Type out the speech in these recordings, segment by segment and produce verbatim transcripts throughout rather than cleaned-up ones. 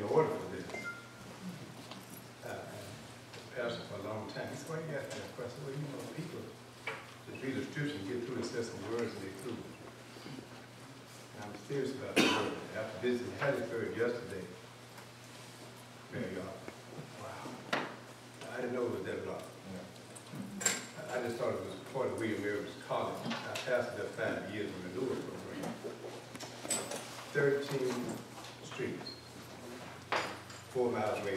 in order for this. Uh, pastor for a long time. He said, why you ask that question? Well, you know, people just read the scripture and get through and say some words and they through. And I'm serious about the word. After visiting Hattiesburg yesterday, there you are. Wow. I didn't know it was that long. I just thought it was part of William Mary's College. I passed there five years in the renewal program. Thirteen streets, four miles away.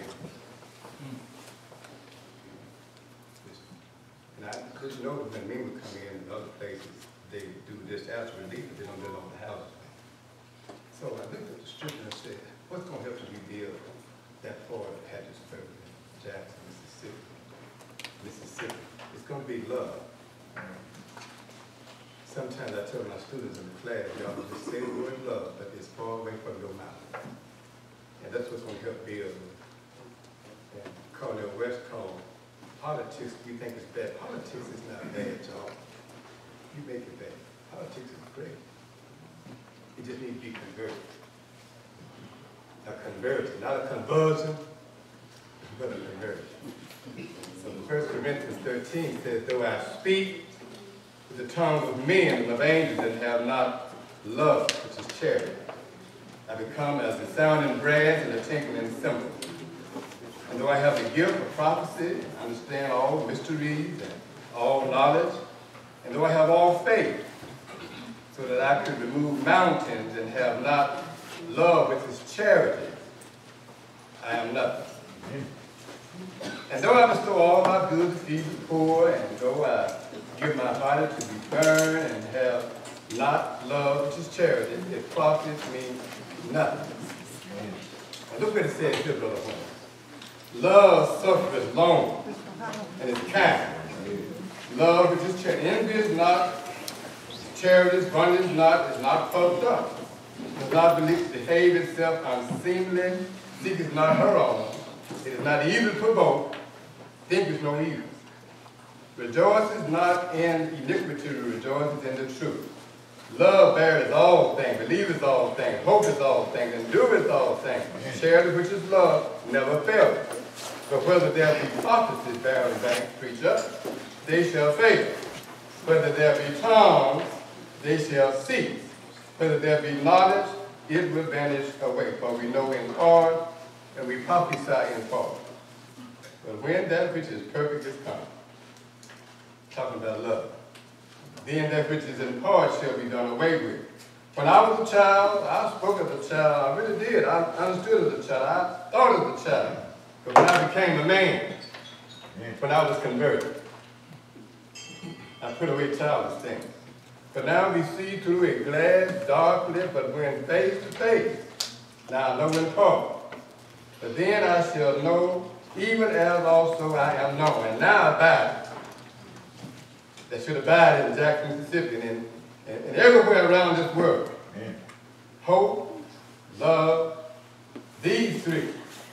And I didn't know that when men would come in and other places, they do this as relief, but they don't live on the houses. So I looked at the strip and I said, what's going to help to rebuild that part of Hattiesburg, Jackson, Mississippi, Mississippi? It's going to be love. Sometimes I tell my students in the class, y'all just say the word love, but it's far away from your mouth. And that's what's going to help build. And Cornel West called politics, you think it's bad. Politics is not bad, y'all. You make it bad. Politics is great. It just needs to be converted. A conversion, not a conversion, but a conversion. So First Corinthians thirteen says, though I speak with the tongues of men and of angels and have not love, which is charity, I become as the sounding brass and the tinkling cymbal. And though I have the gift of prophecy, understand all mysteries and all knowledge, and though I have all faith, so that I could remove mountains and have not love, which is charity, I am nothing. And though I bestow all my goods to feed the poor, and though I give my body to be burned and have not love, which is charity, it profits me nothing. And look what it says here, Brother Holmes. Love suffereth long and is kind. Love, which is charity. Envy is not, charity is bondage is not, is not puffed up. Does not believe, behave itself unseemly, seeketh not her own. It is not evil to provoke, thinketh no evil. Rejoices not in iniquity, rejoices in the truth. Love beareth all things, believeth all things, hopeth all things, endureth all things. Charity, which is love, never faileth. But whether there be prophecies bearing back, preacher, they shall fail. Whether there be tongues, they shall cease. Whether there be knowledge, it will vanish away. For we know in part, and we prophesy in part. But when that which is perfect is come, talking about love, then that which is in part shall be done away with. When I was a child, I spoke as a child. I really did. I understood as a child. I thought as a child. But when I became a man, when I was converted, I put away childish things. But now we see through a glass darkly, but when face to face. Now I know in part. But then I shall know, even as also I am known. And now abide, that should abide in Jackson, Mississippi, and, and, and everywhere around this world. Amen. Hope, love, these three.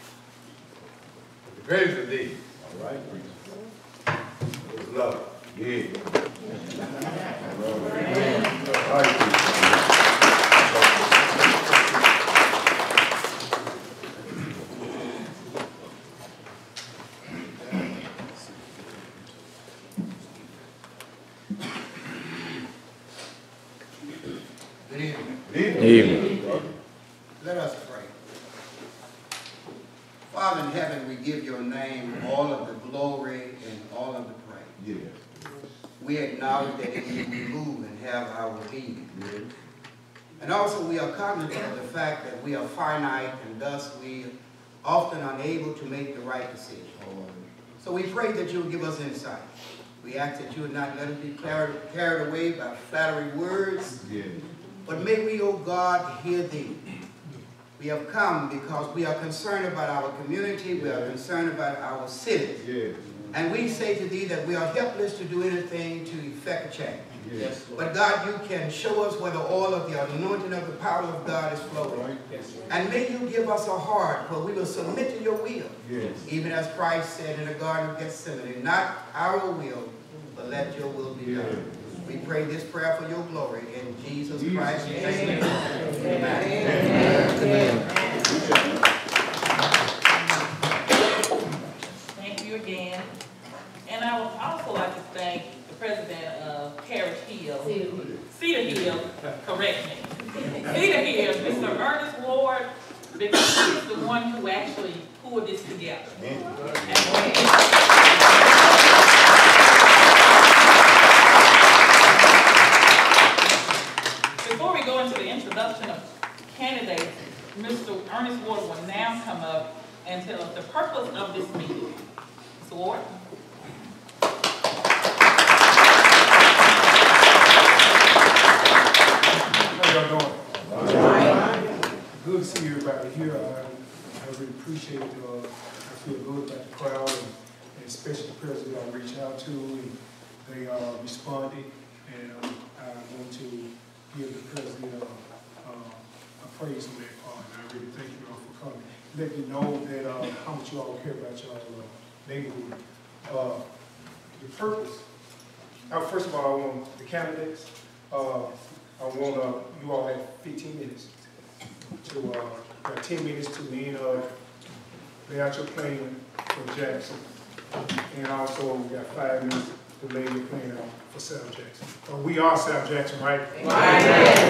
The greatest of these. All right. Is love. Yeah. All right. Evening. Let us pray. Father in heaven, we give your name all of the glory and all of the praise. Yes. We acknowledge that in you we move and have our being. Yes. And also we are cognizant of the fact that we are finite and thus we are often unable to make the right decision. So we pray that you will give us insight. We ask that you would not let us be carried away by flattery words. Yes. But may we, O God, hear thee. We have come because we are concerned about our community, we are concerned about our city. Yes. And we say to thee that we are helpless to do anything to effect a change. Yes. But God, you can show us where the oil of the anointing of the power of God is flowing. Right. Yes. And may you give us a heart where we will submit to your will. Yes. Even as Christ said in the Garden of Gethsemane, not our will, but let your will be done. Yes. We pray this prayer for your glory in Jesus Christ's name. Amen. Amen. Amen. Amen. one who actually pulled this together. And before we go into the introduction of candidates, Mister Ernest Ward will now come up and tell us the purpose of this meeting. Mister Ward? How y'all doing? Right. Good to see everybody here. I, I really appreciate it. Uh, I feel good about the crowd, and, and especially the president I reached out to, and they uh, responded. And um, I want to give the president uh, uh, a praise on that part. And I really thank you all for coming. Let me know that uh, how much you all care about y'all uh, neighborhood. Uh, the purpose. Uh, first of all, I want the candidates. Uh, I want uh, you all have fifteen minutes to, uh, got ten minutes to then uh, lay out your plan for Jackson. And also we got five minutes to lay your plan out for South Jackson. Uh, we are South Jackson, right? Right.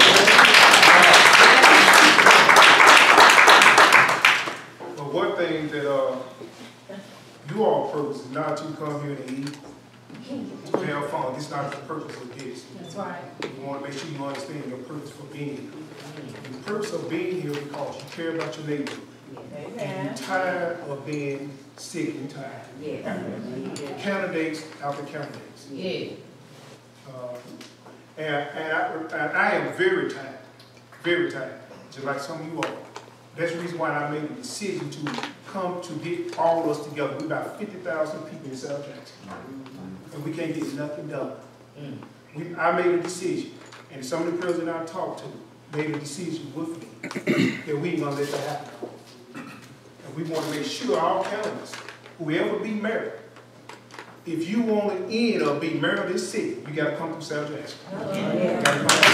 But one thing that uh, you all purpose is not to come here to eat, to have fun. This is not the purpose of this. That's right. You want to make sure you understand your purpose for being here. The purpose of being here because you care about your neighbor. And you're tired of being sick and tired. Yeah. Candidates after candidates. Yeah. Uh, and and I, and I am very tired, very tired, just like some of you all. That's the reason why I made the decision to come to get all of us together. We're about fifty thousand people in South Jackson. And we can't get nothing done. Mm. We, I made a decision, and some of the presidents I talked to made a decision with me that we ain't gonna let that happen. And we want to make sure our candidates, whoever be mayor, if you want to end up being mayor of this city, you got to come through South Jackson. Oh, yeah.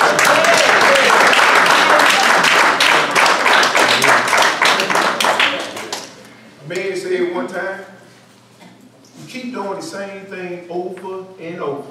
A man said one time, you keep doing the same thing over and over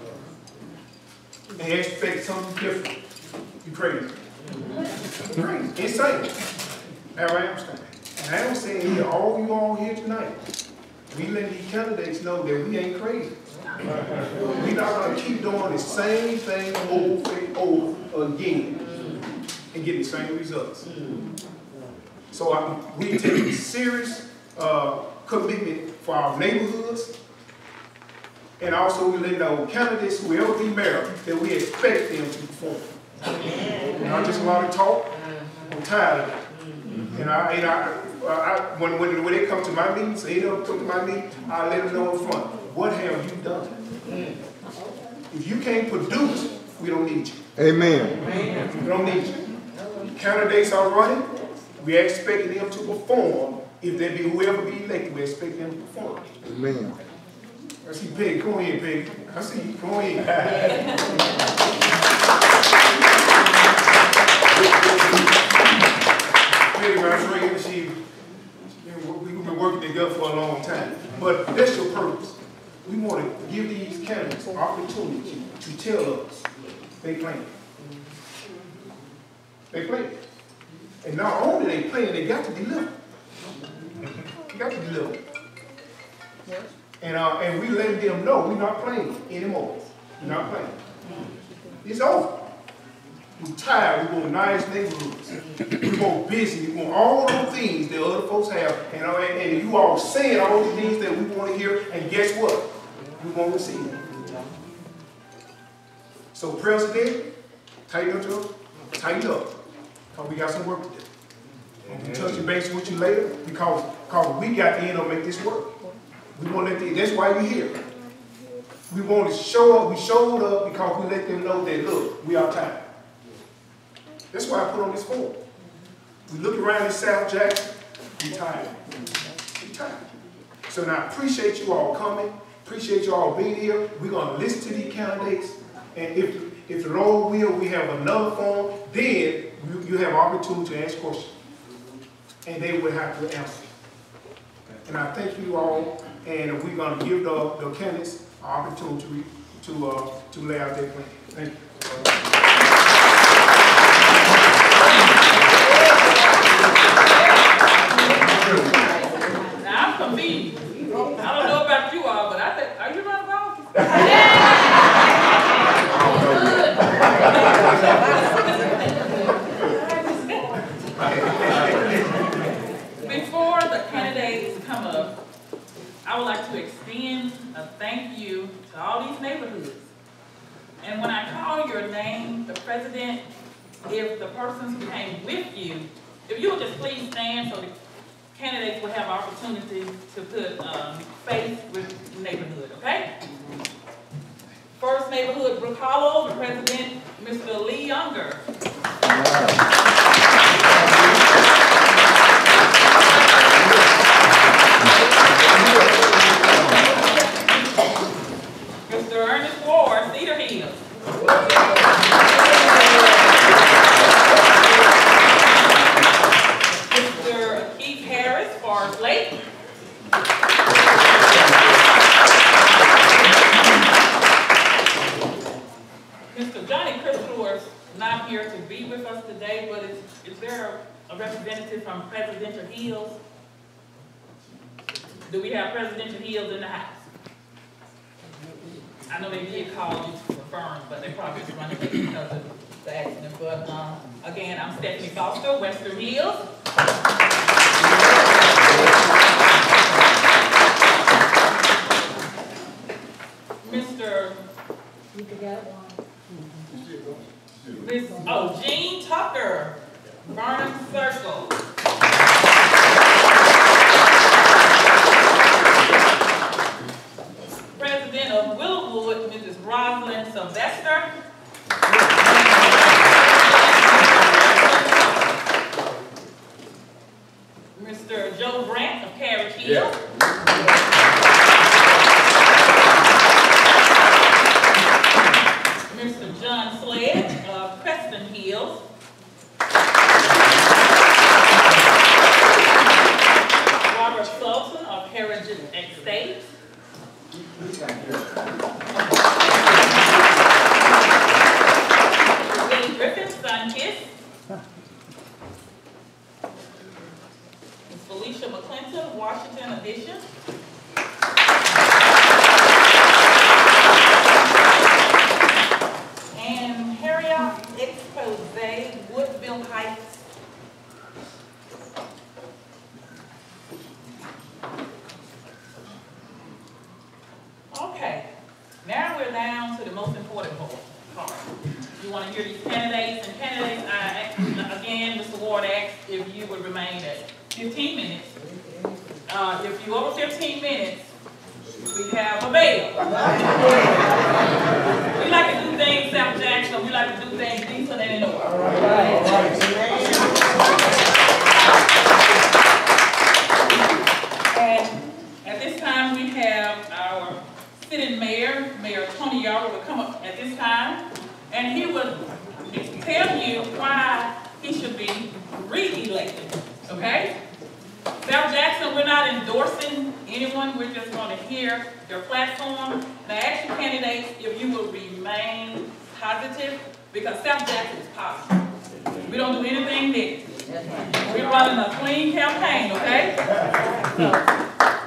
and expect something different. You crazy. You crazy. Insane. That's what I'm saying. And I am saying here, all you all here tonight, we let these candidates know that we ain't crazy. We're not going to keep doing the same thing over and over again and get the same results. So I, we take a serious uh, commitment for our neighborhoods, and also we let our candidates, whoever be mayor, that we expect them to perform. Not just a lot of talk. I'm tired of it. And I, and I, I when, when, when they come to my meetings, they don't come to my meeting, I let them know in front. What have you done? If you can't produce, we don't need you. Amen. We don't need you. Candidates are running. We are expecting them to perform. If they be whoever be elected, we expect them to perform. Amen. I see Peggy. Come on in, Peggy. I see you. Come on in. Peggy, my friend, she, we've been working together for a long time. But that's your purpose. We want to give these candidates opportunity to tell us they playing. They playing. And not only they playing, they got to deliver. They got to deliver. And, uh, and we letting them know we're not playing anymore. We're not playing. It's over. We're tired. We want nice neighborhoods. We want busy. We want all those things that other folks have. And, uh, and, and you all saying all the things that we want to hear. And guess what? We won't receive it. So, President, tighten up, Joe. Tighten up. Because we got some work to do. And we'll touch base with you later because, because we got to end up make this work. We want to let the, that's why we're here. We want to show up. We showed up because we let them know that, look, we are tired. That's why I put on this form. We look around in South Jackson, we tired. We tired. So now I appreciate you all coming. Appreciate you all being here. We're going to listen to these candidates. And if, if the Lord will, we have another form, then you, you have opportunity to ask questions. And they will have to answer. And I thank you all. And we're going to give the, the candidates an opportunity to, uh, to lay out their plan. Thank you. the candidates come up, I would like to extend a thank you to all these neighborhoods. And when I call your name, the president, if the persons who came with you, if you would just please stand so the candidates will have opportunity to put um, face with the neighborhood, okay? First neighborhood, Brook Hollow, the president, Mister Lee Younger. Mister Ernest Ward, Cedar Hills. Mister Keith Harris, Forest Lake. Mister Johnny Christopher is not here to be with us today, but is, is there a representative from Presidential Hills? Do we have Presidential Hills in the house? I know they did call you to confirm, but they probably just running late because of the accident. But um, again, I'm Stephanie Foster, Western Hills. Mister You forgot one. Miss Oh, Jean Tucker, Burnham Circle. President of Willowwood, Missus Rosalind Sylvester. Mister Joe Grant of Carriage Hill. Yeah. Mister John Sledge of Preston Hills. Robert Sultan of Heritage Estates. Willie Griffin, Sunkiss. Miss Felicia McClinton, Washington Edition. And Harriet Expose, Woodville Heights. Okay, now we're down to the most important part. You want to hear these candidates, and candidates, I, again, Mister Ward asked if you would remain at fifteen minutes. Uh, if you over fifteen minutes, we have a bail. We like to do things South Jackson, we like to do things decent and in order. All right. All right. And at this time, we have our sitting mayor, Mayor Tony Yarwood, will come up at this time, and he will tell you why he should be re-elected, okay? South Jackson, we're not endorsing anyone, we're just going to hear your platform. And I ask you candidates if you will remain positive, because South Jackson is positive. We don't do anything negative. We're running a clean campaign, okay? So,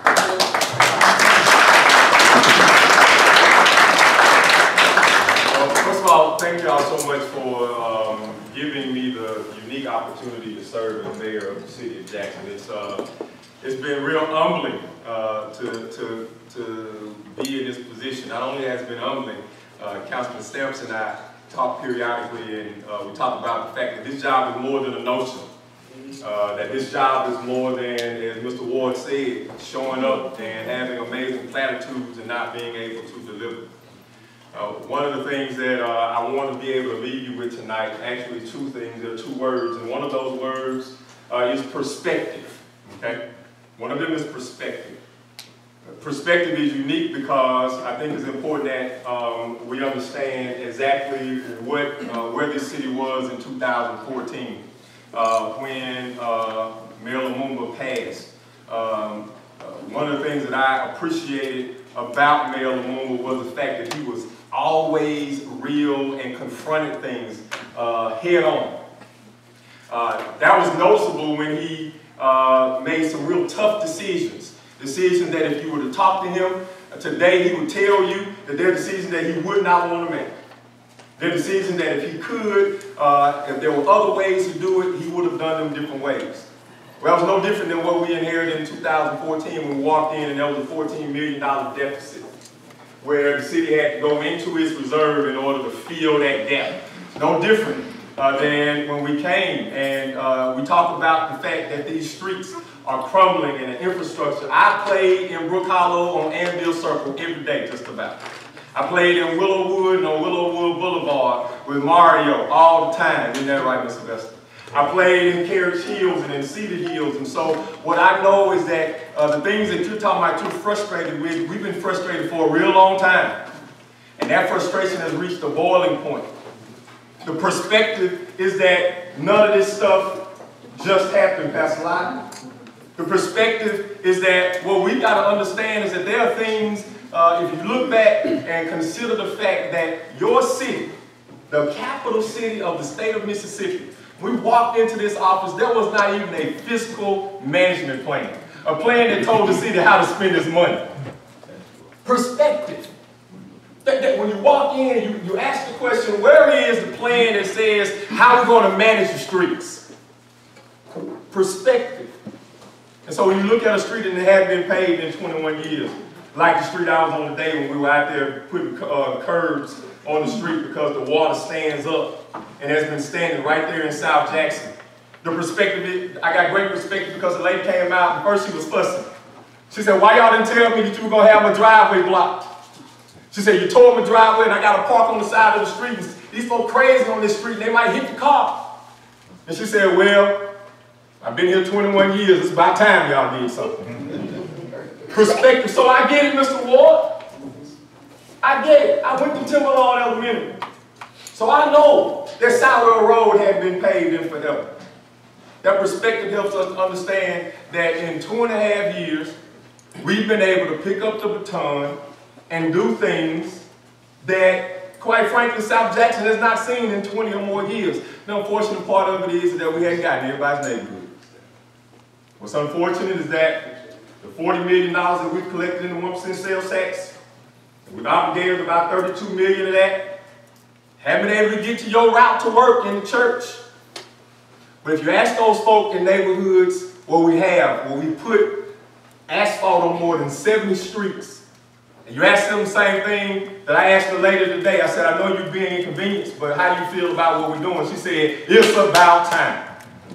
thank y'all so much for um, giving me the unique opportunity to serve as mayor of the city of Jackson. It's uh, it's been real humbling uh, to to to be in this position. Not only has it been humbling, uh, Councilman Stamps and I talk periodically, and uh, we talk about the fact that this job is more than a notion. Uh, that this job is more than, as Mister Ward said, showing up and having amazing platitudes and not being able to deliver. Uh, one of the things that uh, I want to be able to leave you with tonight, actually two things, there are two words, and one of those words uh, is perspective, okay? One of them is perspective. Perspective is unique because I think it's important that um, we understand exactly what, uh, where this city was in two thousand fourteen uh, when uh, Mayor Lumumba passed. Um, uh, one of the things that I appreciated about Mayor Lumumba was the fact that he was always real and confronted things uh, head on. Uh, that was noticeable when he uh, made some real tough decisions. Decisions that if you were to talk to him today, he would tell you that they're decisions that he would not want to make. They're decisions that if he could, uh, if there were other ways to do it, he would have done them different ways. Well, it was no different than what we inherited in thousand fourteen when we walked in and there was a fourteen million dollar deficit, where the city had to go into its reserve in order to fill that gap. No different uh, than when we came and uh, we talked about the fact that these streets are crumbling and the infrastructure. I played in Brook Hollow on Anvil Circle every day, just about. I played in Willowwood and on Willowwood Boulevard with Mario all the time. Isn't that right, Mister Sylvester? I played in Carriage Hills and in Cedar Hills, and so what I know is that uh, the things that you're talking about, you're frustrated with, we've been frustrated for a real long time. And that frustration has reached a boiling point. The perspective is that none of this stuff just happened, Pastor Lyon. The perspective is that what we got to understand is that there are things, uh, if you look back and consider the fact that your city, the capital city of the state of Mississippi, we walked into this office, there was not even a fiscal management plan. A plan that told the city how to spend its money. Perspective. That, that when you walk in, you, you ask the question, where is the plan that says how we're going to manage the streets? Perspective. And so when you look at a street and it hadn't been paved in twenty-one years, like the street I was on today when we were out there putting uh, curbs on the street because the water stands up and has been standing right there in South Jackson. The perspective, is, I got great perspective because the lady came out and first she was fussing. She said, why y'all didn't tell me that you were going to have my driveway blocked? She said, you tore my driveway and I got to park on the side of the street. These folks crazy on this street and they might hit the car. And she said, well, I've been here twenty-one years. It's about time y'all did something. Perspective. So I get it, Mister Ward. I get it. I went to Timberlawn Elementary. So I know that Southwell Road hadn't been paved in forever. That perspective helps us understand that in two and a half years, we've been able to pick up the baton and do things that, quite frankly, South Jackson has not seen in twenty or more years. The unfortunate part of it is that we haven't gotten everybody's neighborhood. What's unfortunate is that the forty million dollars that we've collected in the one percent sales tax, we've obligated about thirty-two million dollars of that, haven't been able to get to your route to work in the church. But if you ask those folk in neighborhoods where we have, where we put asphalt on more than seventy streets, and you ask them the same thing that I asked her later today. I said, I know you're being inconvenienced, but how do you feel about what we're doing? She said, it's about time.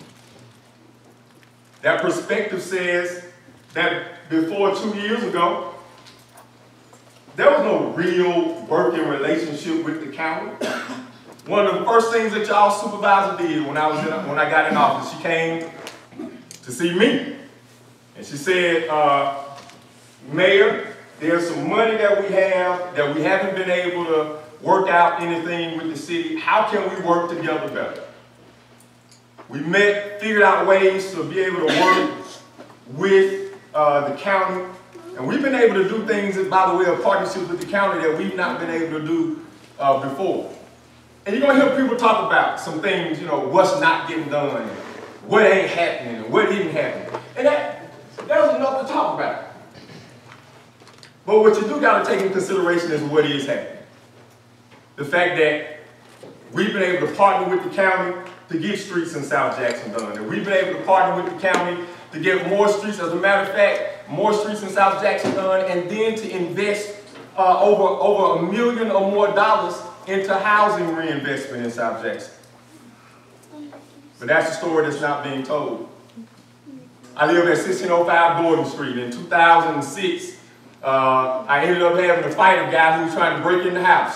That perspective says that before two years ago, there was no real working relationship with the county. One of the first things that y'all supervisor did when I was in, when I got in office, she came to see me. And she said, uh, Mayor, there's some money that we have that we haven't been able to work out anything with the city. How can we work together better? We met, figured out ways to be able to work with uh, the county. And we've been able to do things, by the way, of partnership with the county that we've not been able to do uh, before. And you're going to hear people talk about some things, you know, what's not getting done, what ain't happening, and what isn't happening. And that, there's enough to talk about. But what you do got to take into consideration is what is happening. The fact that we've been able to partner with the county to get streets in South Jackson done. And we've been able to partner with the county to get more streets, as a matter of fact, more streets in South Jackson done, and then to invest uh, over, over a million or more dollars into housing reinvestment in South Jackson. But that's a story that's not being told. I live at sixteen oh five Gordon Street. In two thousand six, uh, I ended up having to fight a guy who was trying to break in the house.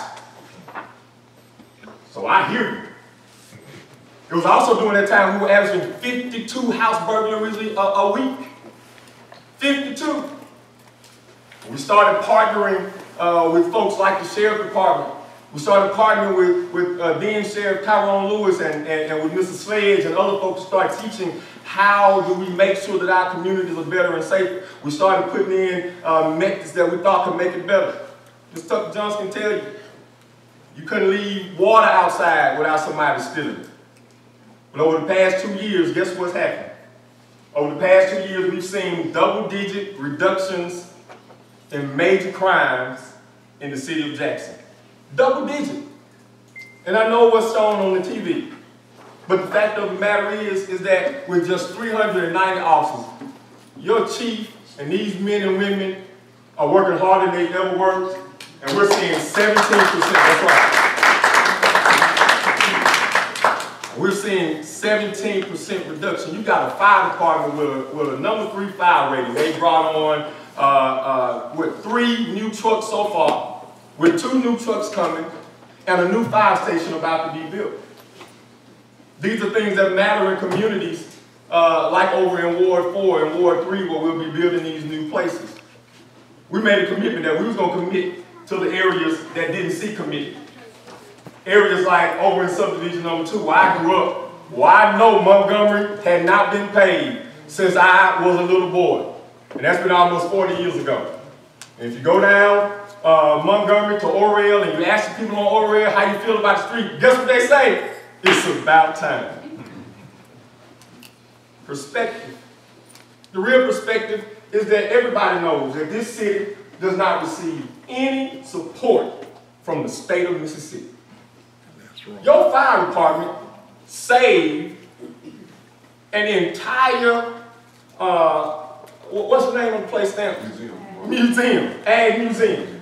So I hear you. It was also during that time we were averaging fifty-two house burglaries a, a week. fifty-two. We started partnering uh, with folks like the Sheriff Department. We started partnering with, with uh, then Sheriff Tyrone Lewis and, and, and with Mister Sledge and other folks to start teaching how do we make sure that our communities are better and safer. We started putting in uh, methods that we thought could make it better. Mister Tucker Jones can tell you, you couldn't leave water outside without somebody stealing it. But over the past two years, guess what's happened? Over the past two years, we've seen double-digit reductions in major crimes in the city of Jackson. Double-digit. And I know what's shown on the T V. But the fact of the matter is, is that with just three hundred ninety officers, your chief and these men and women are working harder than they've ever worked, and we're seeing seventeen percent, that's right. We're seeing seventeen percent reduction. You got a fire department with a, with a number three fire rating. They brought on uh, uh, with three new trucks so far, with two new trucks coming, and a new fire station about to be built. These are things that matter in communities uh, like over in Ward four and Ward three, where we'll be building these new places. We made a commitment that we was going to commit to the areas that didn't see commitment. Areas like over in subdivision number two, where I grew up, where I know Montgomery had not been paid since I was a little boy. And that's been almost forty years ago. And if you go down uh, Montgomery to Oriel and you ask the people on Oriel how you feel about the street, guess what they say? It's about time. Perspective. The real perspective is that everybody knows that this city does not receive any support from the state of Mississippi. Your fire department saved an entire, uh, what's the name of the place now? Museum. Museum, Ag Museum.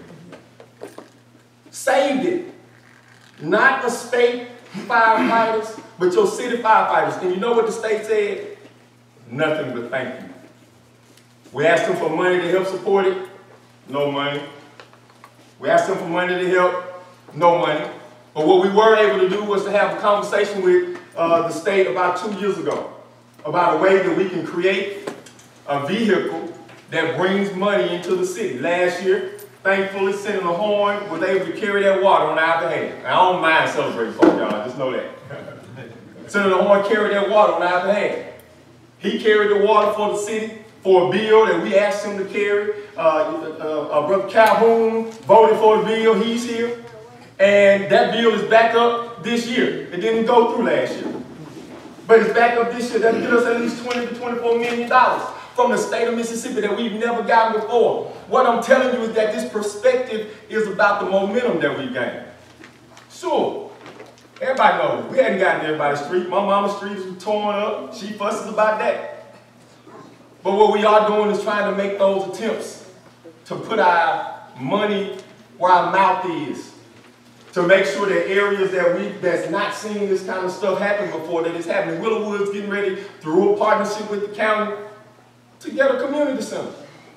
Saved it. Not the state firefighters, but your city firefighters. And you know what the state said? Nothing but thank you. We asked them for money to help support it. No money. We asked them for money to help. No money. But what we were able to do was to have a conversation with uh, the state about two years ago about a way that we can create a vehicle that brings money into the city. Last year, thankfully, Senator Horn was able to carry that water on our behalf. I don't mind celebrating for y'all, just know that. Senator Horn carried that water on our behalf. He carried the water for the city for a bill that we asked him to carry. Uh, uh, uh, Brother Calhoun voted for the bill, he's here. And that bill is back up this year. It didn't go through last year. But it's back up this year. That gives us at least twenty to twenty-four million dollars from the state of Mississippi that we've never gotten before. What I'm telling you is that this perspective is about the momentum that we've gained. Sure, everybody knows we hadn't gotten everybody's street. My mama's street is torn up. She fusses about that. But what we are doing is trying to make those attempts to put our money where our mouth is. To make sure that areas that we that's not seen this kind of stuff happen before, that it's happening. Willow Woods getting ready through a partnership with the county to get a community center.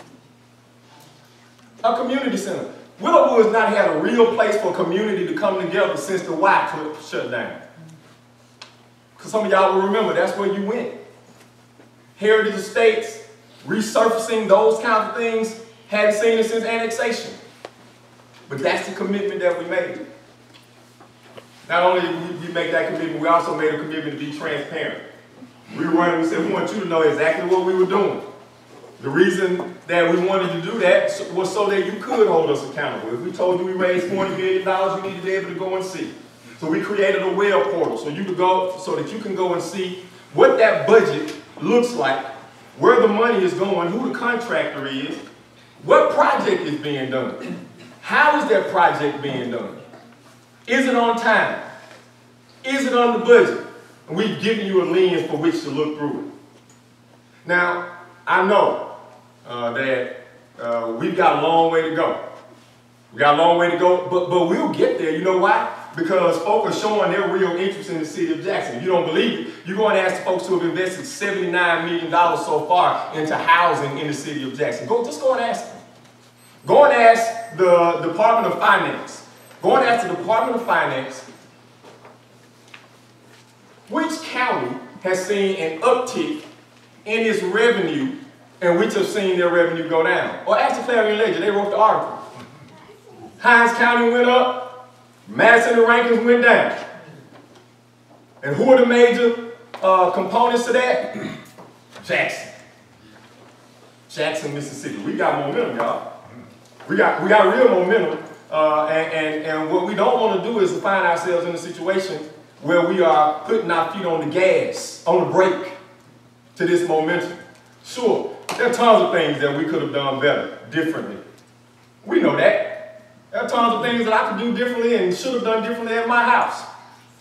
A community center. Willow Woods not had a real place for community to come together since the Y Clip shut down. Because some of y'all will remember that's where you went. Heritage Estates, resurfacing those kinds of things, hadn't seen it since annexation. But that's the commitment that we made. Not only did we make that commitment, we also made a commitment to be transparent. We were running, we said we want you to know exactly what we were doing. The reason that we wanted to do that was so that you could hold us accountable. If we told you we raised forty billion dollars, you need to be able to go and see. So we created a web portal so you could go, so that you can go and see what that budget looks like, where the money is going, who the contractor is, what project is being done. How is that project being done? Is it on time? Is it on the budget? And we've given you a lens for which to look through it. Now, I know uh, that uh, we've got a long way to go. We got a long way to go, but, but we'll get there. You know why? Because folks are showing their real interest in the city of Jackson. If you don't believe it, you go and ask the folks who have invested seventy-nine million dollars so far into housing in the city of Jackson. Go, just go and ask them. Go and ask the Department of Finance. Go and ask the Department of Finance which county has seen an uptick in its revenue and which have seen their revenue go down. Or ask the Clarion Ledger, they wrote the article. Hinds County went up, Madison and Rankin went down. And who are the major uh, components to that? Jackson. Jackson, Mississippi. We got momentum, y'all. We got, we got real momentum. Uh, and, and, and what we don't want to do is to find ourselves in a situation where we are putting our feet on the gas, on the brake to this momentum. Sure, there are tons of things that we could have done better, differently. We know that. There are tons of things that I could do differently and should have done differently at my house.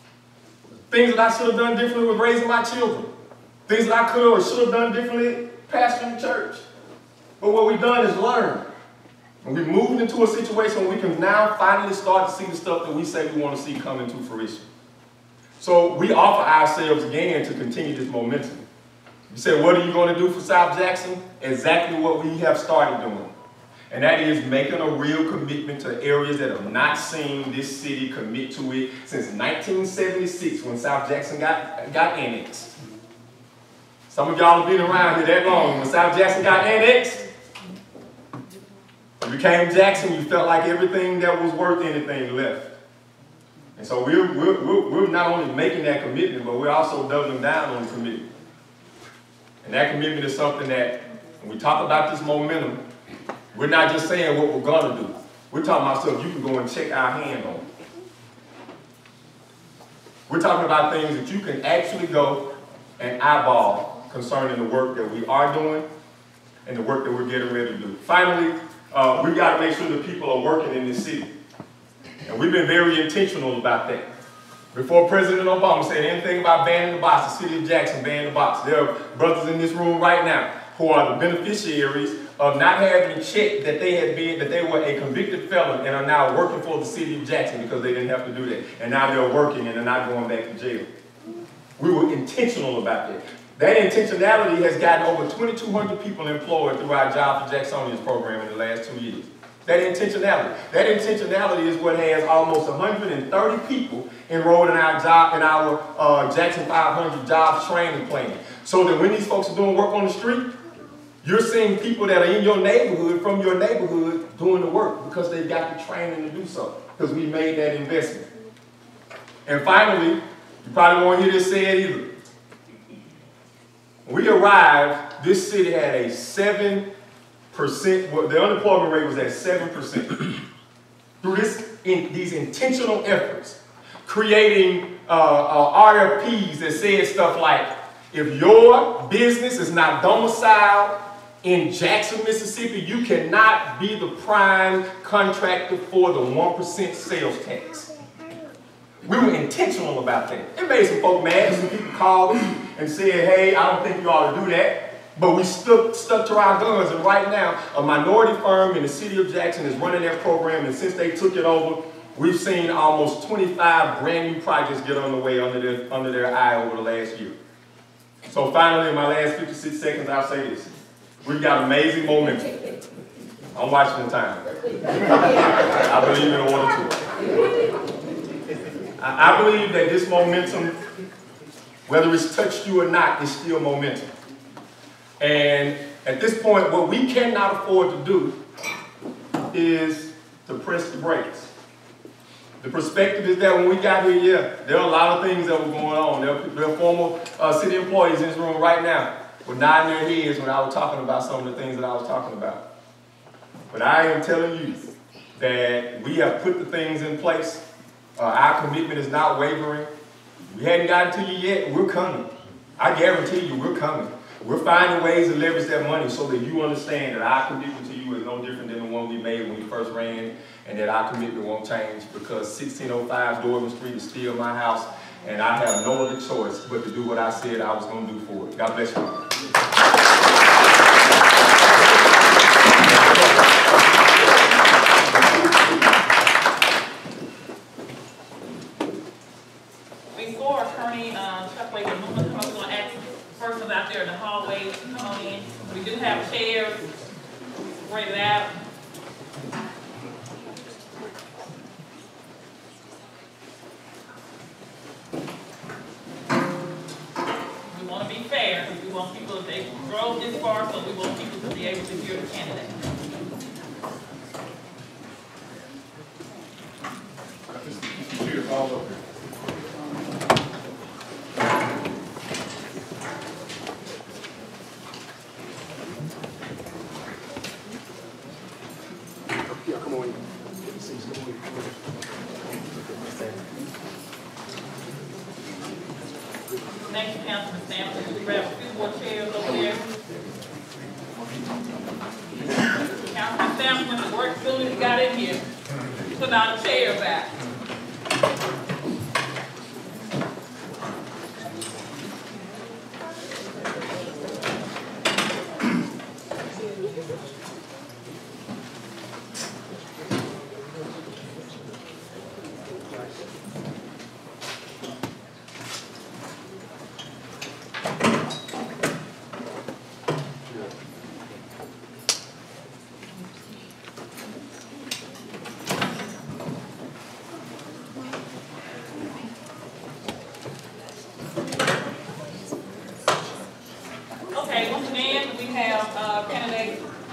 Things that I should have done differently with raising my children. Things that I could have or should have done differently pastoring the church. But what we've done is learn. And we moved into a situation where we can now finally start to see the stuff that we say we want to see come into fruition. So we offer ourselves again to continue this momentum. You say, what are you going to do for South Jackson? Exactly what we have started doing. And that is making a real commitment to areas that have not seen this city commit to it since nineteen seventy-six when South Jackson got, got annexed. Some of y'all have been around here that long. When South Jackson got annexed, you became Jackson, you felt like everything that was worth anything left. And so we're, we're, we're, we're not only making that commitment, but we're also doubling down on the commitment. And that commitment is something that, when we talk about this momentum, we're not just saying what we're going to do. We're talking about stuff you can go and check our hand on. We're talking about things that you can actually go and eyeball concerning the work that we are doing and the work that we're getting ready to do. Finally, uh, we've got to make sure that people are working in this city. And we've been very intentional about that. Before President Obama said anything about banning the box, the city of Jackson banned the box. There are brothers in this room right now who are the beneficiaries of not having a check that they had been, that they were a convicted felon and are now working for the city of Jackson because they didn't have to do that. And now they're working and they're not going back to jail. We were intentional about that. That intentionality has gotten over twenty-two hundred people employed through our Job for Jacksonians program in the last two years. That intentionality. That intentionality is what has almost one hundred thirty people enrolled in our job, in our uh, Jackson five hundred jobs training plan. So that when these folks are doing work on the street, you're seeing people that are in your neighborhood, from your neighborhood, doing the work because they've got the training to do so, because we made that investment. And finally, you probably won't hear this said either. When we arrived, this city had a seven percent, well, the unemployment rate was at seven percent. Through this, in, these intentional efforts, creating uh, uh, R F Ps that said stuff like, if your business is not domiciled in Jackson, Mississippi, you cannot be the prime contractor for the one percent sales tax. We were intentional about that. It made some folk mad. Some people called us and said, hey, I don't think you ought to do that. But we stuck, stuck to our guns. And right now, a minority firm in the city of Jackson is running that program. And since they took it over, we've seen almost twenty-five brand new projects get underway under their, under their eye over the last year. So finally, in my last fifty-six seconds, I'll say this. We've got amazing momentum. I'm watching the time. I believe in order to. I, I believe that this momentum, whether it's touched you or not, is still momentum. And at this point, what we cannot afford to do is to press the brakes. The perspective is that when we got here, yeah, there are a lot of things that were going on. There are, there are former uh, city employees in this room right now were nodding their heads when I was talking about some of the things that I was talking about. But I am telling you that we have put the things in place. Uh, our commitment is not wavering. We hadn't gotten to you yet. We're coming. I guarantee you we're coming. We're finding ways to leverage that money so that you understand that our commitment to you is no different than the one we made when we first ran, and that our commitment won't change, because sixteen oh five Dorman Street is still my house, and I have no other choice but to do what I said I was going to do for it. God bless you. Before Attorney uh, Chuck Wade and Newman come up, we're going to ask persons out there in the hallway to come on in. We do have chairs spread out. We want to be fair. We want people, they drove this far, so we want people to be able to hear the candidate. Cheers all over. Thank you, Councilman Sampson. We grab a few more chairs over there. Councilman Sampson, the work soon as he got in here, put out a chair back.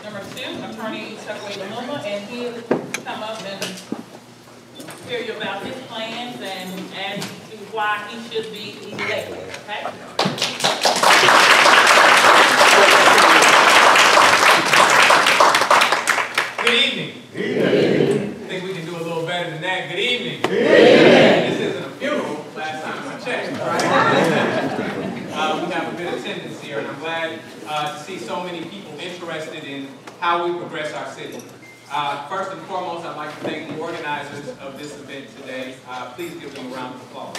Number two, Attorney Chokwe Lumumba, and he'll come up and tell you about his plans and as to why he should be elected, okay? Good evening. Good evening. I think we can do a little better than that. Good evening. Good evening. This isn't a funeral, last time I checked, right? uh, we have a good attendance here, and I'm glad uh, to see so many people interested in how we progress our city. Uh, first and foremost, I'd like to thank the organizers of this event today. Uh, please give them a round of applause.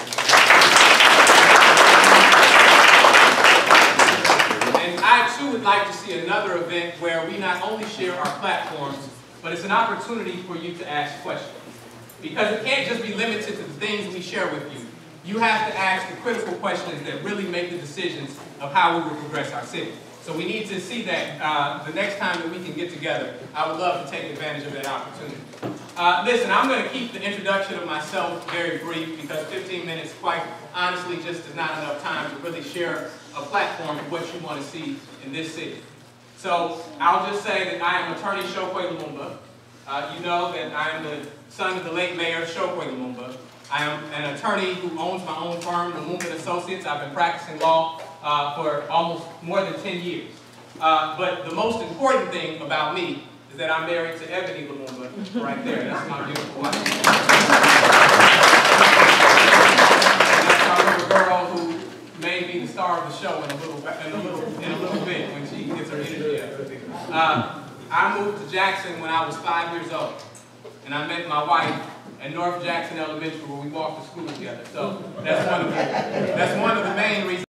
And I too would like to see another event where we not only share our platforms, but it's an opportunity for you to ask questions. Because it can't just be limited to the things we share with you. You have to ask the critical questions that really make the decisions of how we will progress our city. So we need to see that uh, the next time that we can get together. I would love to take advantage of that opportunity. Uh, listen, I'm going to keep the introduction of myself very brief because fifteen minutes, quite honestly, just is not enough time to really share a platform of what you want to see in this city. So I'll just say that I am Attorney Chokwe Lumumba. Uh, you know that I am the son of the late Mayor Chokwe Lumumba. I am an attorney who owns my own firm, Lumumba and Associates. I've been practicing law uh, for almost more than ten years. Uh, but the most important thing about me is that I'm married to Ebony Lumumba right there. That's my beautiful wife. That's my little girl who may be the star of the show in a little, in a little, in a little bit when she gets her energy up. Uh, I moved to Jackson when I was five years old, and I met my wife at North Jackson Elementary where we walked to school together. So that's one of the, that's one of the main reasons.